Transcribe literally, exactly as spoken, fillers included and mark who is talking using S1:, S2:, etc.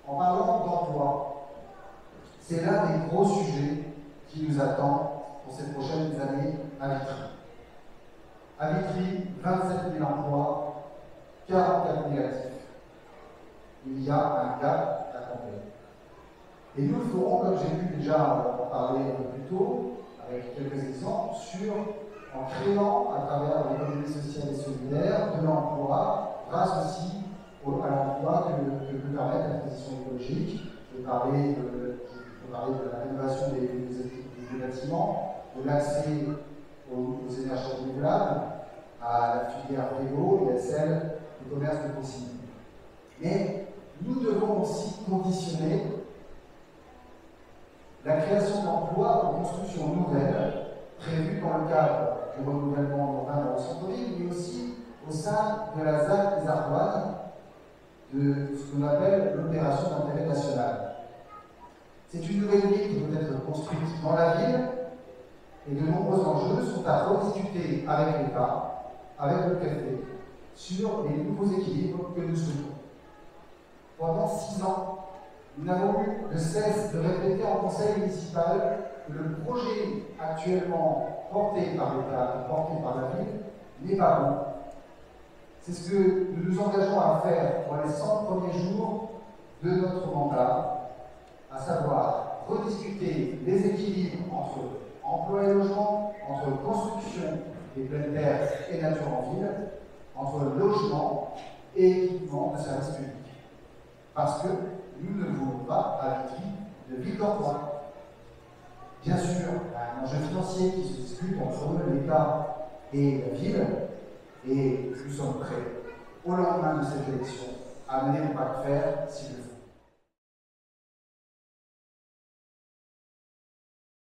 S1: en parlant d'emploi. C'est l'un des gros sujets qui nous attend pour ces prochaines années à Vitry. À Vitry, vingt-sept mille emplois, quarante-quatre mille actifs. Il y a un gap à combler. Et nous le ferons, comme j'ai pu déjà en parler un peu plus tôt, avec quelques exemples, sur, en créant, à travers l'économie sociale et solidaire, de l'emploi, grâce aussi au, à l'emploi que, que peut permettre la transition écologique. Je vais parler de, je vais parler de la rénovation des, des, des bâtiments, de l'accès aux, aux énergies renouvelables, à la filière vélo et à celle du commerce de proximité. Mais nous devons aussi conditionner la création d'emplois aux constructions nouvelles prévues dans le cadre du renouvellement urbain dans le centre-ville, mais aussi au sein de la Z A C des Ardoines, de ce qu'on appelle l'opération d'intérêt national. C'est une nouvelle ville qui doit être construite dans la ville, et de nombreux enjeux sont à rediscuter avec l'État, avec le préfet, sur les nouveaux équilibres que nous souhaitons. Pendant six ans, nous n'avons eu de cesse de répéter en conseil municipal que le projet actuellement porté par l'État et porté par la ville n'est pas bon. C'est ce que nous nous engageons à faire pour les cent premiers jours de notre mandat, à savoir rediscuter les équilibres entre emploi et logement, entre construction et plein air et nature en ville, entre logement et équipement de services publics. Parce que nous ne voulons pas à Vitry de ville d'emploi. Bien sûr, il y a un enjeu financier qui se discute entre l'État et la ville, et nous sommes prêts, au lendemain de cette élection, à mener le pas de fer s'il le faut.